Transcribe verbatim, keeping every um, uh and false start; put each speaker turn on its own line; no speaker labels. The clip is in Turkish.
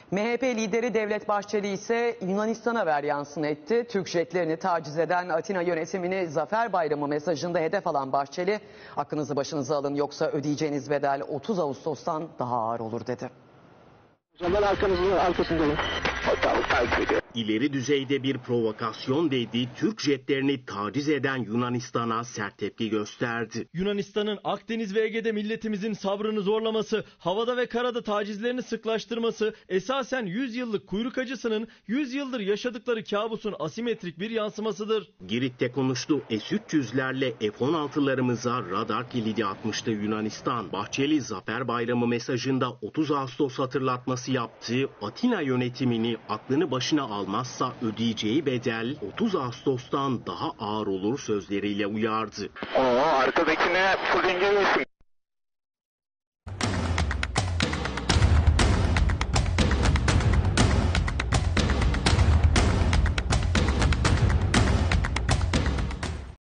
M H P lideri Devlet Bahçeli ise Yunanistan'a veryansını etti. Türk jetlerini taciz eden Atina yönetimini Zafer Bayramı mesajında hedef alan Bahçeli, "Aklınızı başınıza alın yoksa ödeyeceğiniz bedel otuz Ağustos'tan daha ağır olur" dedi.
O zaman arkanızın arkasında olun.
İleri düzeyde bir provokasyon dedi, Türk jetlerini taciz eden Yunanistan'a sert tepki gösterdi.
Yunanistan'ın Akdeniz ve Ege'de milletimizin sabrını zorlaması, havada ve karada tacizlerini sıklaştırması, esasen yüz yıllık kuyruk acısının yüz yıldır yaşadıkları kabusun asimetrik bir yansımasıdır.
Girit'te konuştu. S üç yüzlerle F on altılarımıza radar kilidi atmıştı Yunanistan. Bahçeli Zafer Bayramı mesajında otuz Ağustos hatırlatması yaptı. Atina yönetimini aklını başına almazsa ödeyeceği bedel otuz Ağustos'tan daha ağır olur sözleriyle uyardı.
Oo, arkadakine fırıncı yesin.